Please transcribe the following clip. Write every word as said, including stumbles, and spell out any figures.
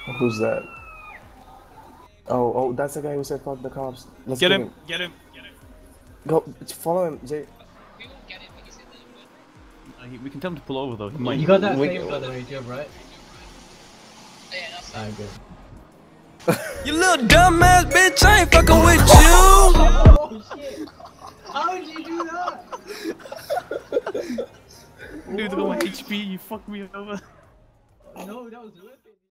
Who's that? Oh, oh, that's the guy who said fuck the cops. Let's Get get him, him. get him, get him. Go, follow him, Jay. We won't get it because he said that. Uh, he- we can tell him to pull over though. He might. You got that We- save by the way, Joe, right? Yeah, that's Ah, it. good. You little dumbass bitch, I ain't fucking with you. Oh shit! How did you do that? Dude, look at my H P. You fucked me over. No, that was worth it.